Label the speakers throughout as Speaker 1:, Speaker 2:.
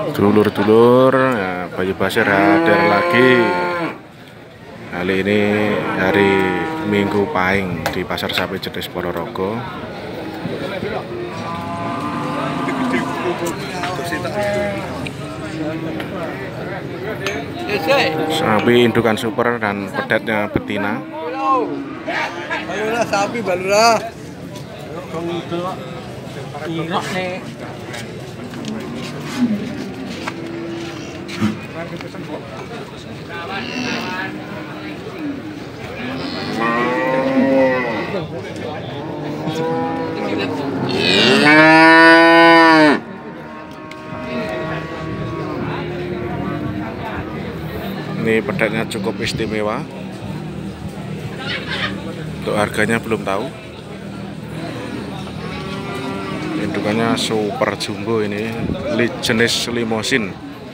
Speaker 1: Dulur-dulur, ya, Bayu Basir hadir lagi. Kali ini hari Minggu Pahing di Pasar Sapi Jetis Ponorogo. Sapi indukan super dan pedetnya betina.
Speaker 2: Balura sapi balura.
Speaker 1: Ini pedetnya cukup istimewa. Untuk harganya belum tahu. Indukannya super jumbo ini, jenis limosin.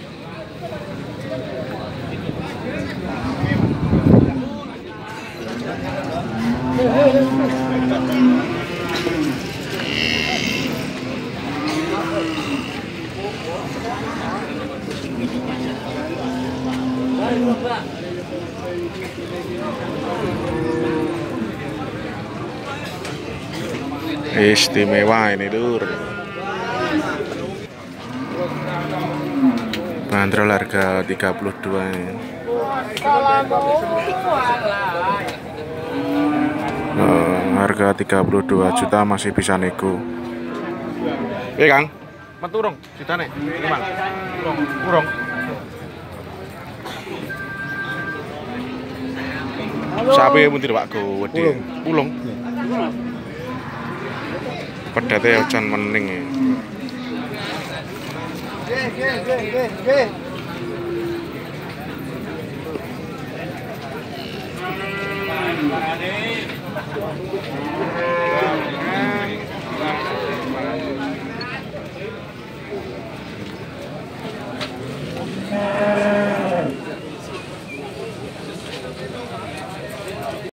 Speaker 1: Istimewa ini lur. Bandrol harga 32 ini. Harga 32 juta masih bisa nego. Kang, meturung ditane. Mang. Urung. Sapi muntir Pak Go wedi. Pulung. Pedate ojan mening ya.